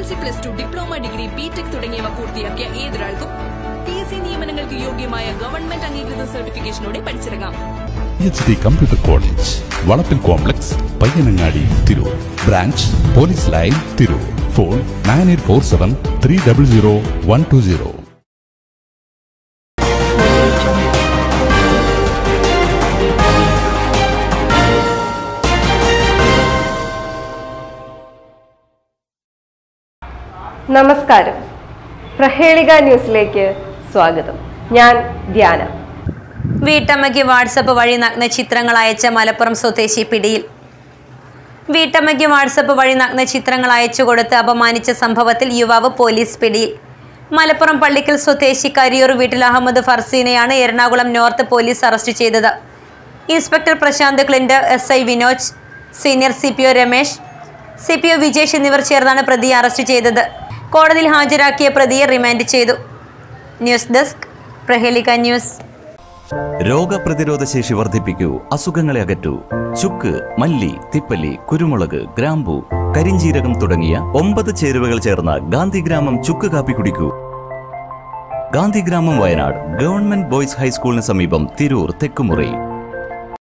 SSLC +2 diploma degree BTech തുടങ്ങിയവ പൂർത്തിയാക്കിയ ഏതൊരാൾക്കും PSC നിയമനങ്ങൾക്ക് യോഗ്യമായ ഗവൺമെന്റ് അംഗീകൃത സർട്ടിഫിക്കേഷനോടെ പഠിച്ചിറങ്ങാം. PhD കമ്പ്യൂട്ടർ കോളേജ് വളപ്പിൽ complex Payyanangadi Tirur. Branch police line Tirur. Phone 9847 300 120. നമസ്കാരം. പ്രഹേളിക ന്യൂസിലേക്ക് സ്വാഗതം. ഞാൻ ധ്യാന. വീട്ടമ്മയ്ക്ക് വാട്സപ്പ് വഴി നഗ്ന ചിത്രങ്ങൾ അയച്ച മലപ്പുറം സ്വദേശി പിടിയിൽ. വീട്ടമ്മയ്ക്ക് വാട്സപ്പ് വഴി നഗ്ന ചിത്രങ്ങൾ അയച്ചു കൊടുത്ത് അപമാനിച്ച സംഭവത്തിൽ യുവാവ് പോലീസ് പിടിയിൽ. മലപ്പുറം പള്ളിക്കൽ സ്വദേശി കരിയൂർ വീട്ടിൽ അഹമ്മദ് ഫർസീനെയാണ് എറണാകുളം നോർത്ത് പോലീസ് അറസ്റ്റ് ചെയ്തത്. ഇൻസ്പെക്ടർ പ്രശാന്ത് ക്ലിൻഡ്, SI Vinoj, senior CPO Ramesh, CPO Vijesh എന്നിവർ ചേർന്നാണ് പ്രതിയെ അറസ്റ്റ് ചെയ്തത്. കോടതിയിൽ ഹാജരാക്കിയ പ്രതിയെ റിമാൻഡ് ചെയ്തു. News desk, Prahelika news. രോഗപ്രതിരോധ ശേഷി വർദ്ധിപ്പിക്കൂ, അസുഖങ്ങളെ അകറ്റൂ. ചുക്ക്, മല്ലി, തിപ്പല്ലി, കുരുമുളക്, ഗ്രാമ്പു, കരിഞ്ജീരകം തുടങ്ങിയ 9 ചേരുവകൾ ചേർന്ന ഗാന്ധിഗ്രാമം ചുക്ക് കാപ്പി കുടിക്കൂ. ഗാന്ധിഗ്രാമം, വയനാട് ഗവൺമെന്റ് ബോയ്സ് ഹൈസ്കൂളിന് സമീപം, തിരൂർ തെക്കുമുറി.